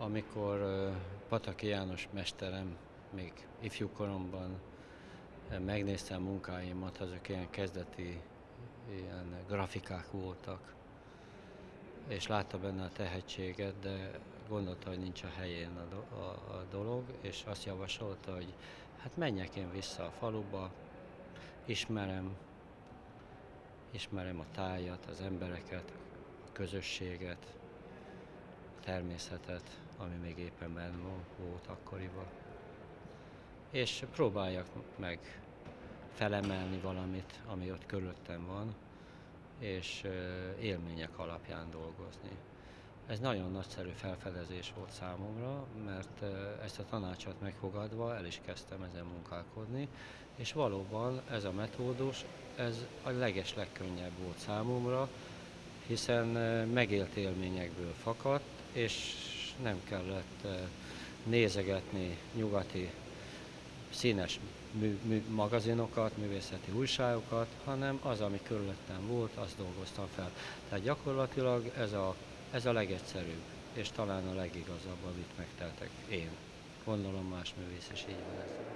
Amikor Pataki János mesterem még ifjú koromban megnéztem munkáimat, azok ilyen kezdeti ilyen grafikák voltak, és látta benne a tehetséget, de gondolta, hogy nincs a helyén a dolog, és azt javasolta, hogy hát menjek én vissza a faluba, ismerem a tájat, az embereket, a közösséget, a természetet, ami még éppen benne volt akkoriban. És próbáljak meg felemelni valamit, ami ott körülöttem van, és élmények alapján dolgozni. Ez nagyon nagyszerű felfedezés volt számomra, mert ezt a tanácsot megfogadva el is kezdtem ezen munkálkodni, és valóban ez a metódus, ez a legkönnyebb volt számomra, hiszen megélt élményekből fakadt, és nem kellett nézegetni nyugati színes magazinokat, művészeti újságokat, hanem az, ami körülöttem volt, azt dolgoztam fel. Tehát gyakorlatilag ez a legegyszerűbb, és talán a legigazabb, amit megteltek én. Gondolom más művész is így van ezzel.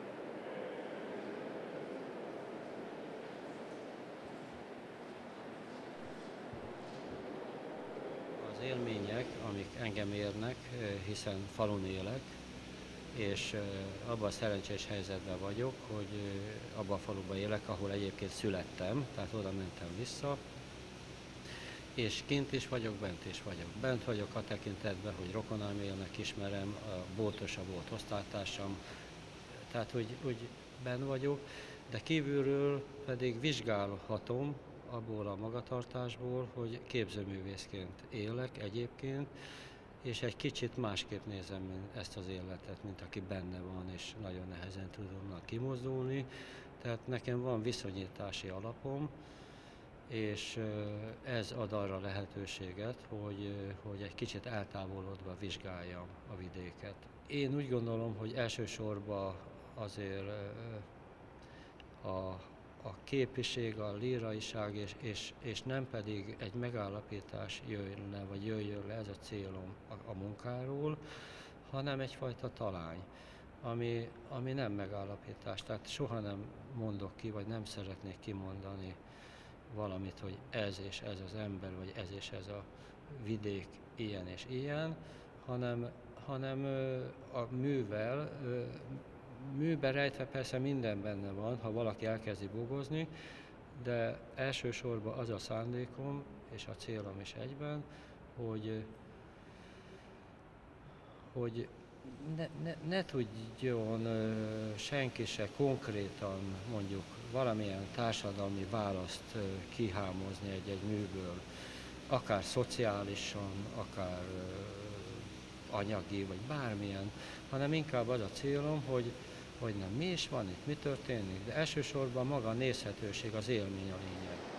Az élmények, amik engem érnek, hiszen falun élek, és abban a szerencsés helyzetben vagyok, hogy abban a faluban élek, ahol egyébként születtem, tehát oda mentem vissza, és kint is vagyok, bent is vagyok. Bent vagyok a tekintetben, hogy rokonaim élnek, ismerem, a boltos a bolt osztálytársam, tehát úgy benn vagyok, de kívülről pedig vizsgálhatom abból a magatartásból, hogy képzőművészként élek egyébként, és egy kicsit másképp nézem ezt az életet, mint aki benne van, és nagyon nehezen tudom kimozdulni. Tehát nekem van viszonyítási alapom, és ez ad arra lehetőséget, hogy egy kicsit eltávolodva vizsgáljam a vidéket. Én úgy gondolom, hogy elsősorban azért a képiség, a líraiság, és nem pedig egy megállapítás jöjjön le, ez a célom a munkáról, hanem egyfajta talány, ami nem megállapítás. Tehát soha nem mondok ki, vagy nem szeretnék kimondani valamit, hogy ez és ez az ember, vagy ez és ez a vidék ilyen és ilyen, hanem a műben rejtve persze minden benne van, ha valaki elkezdi bogozni, de elsősorban az a szándékom, és a célom is egyben, hogy ne tudjon senki se konkrétan mondjuk valamilyen társadalmi választ kihámozni egy műből, akár szociálisan, akár anyagi, vagy bármilyen, hanem inkább az a célom, hogy nem mi is van itt, mi történik, de elsősorban maga a nézhetőség, az élmény a lényeg.